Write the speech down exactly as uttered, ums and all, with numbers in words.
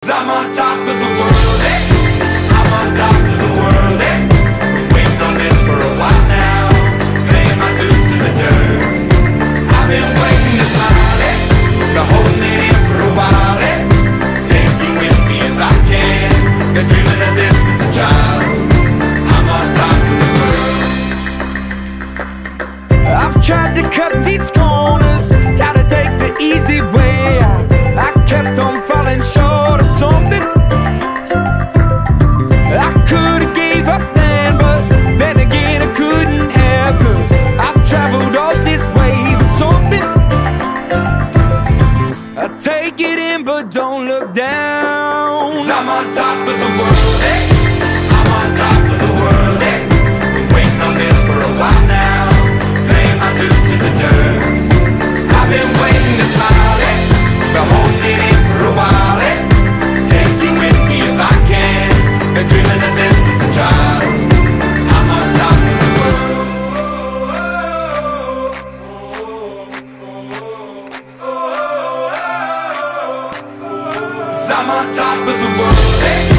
I'm on top of the world, eh? I'm on top of the world, eh? Been waiting on this for a while now, paying my dues to the dirt. I've been waiting to smile, eh? Been holding it in for a while, eh? Take you with me if I can. Been dreaming of this since a child. I'm on top of the world. I've tried to cut these corners, tried to take the easy way out. I kept on falling short of something. I could've gave up then, but then again I couldn't have, 'cause I've traveled all this way for something. I take it in but don't look down. 'Cause I'm on top of the world, eh? I'm on top of the world, eh? Been waiting on this for a while now, paying my dues to the dirt. I've been waiting to smile, eh? Been holding it in for a while, eh? Take you with me if I can. Been dreaming of this since a child. I'm on top of the world. 'Cause I'm on top of the world, eh?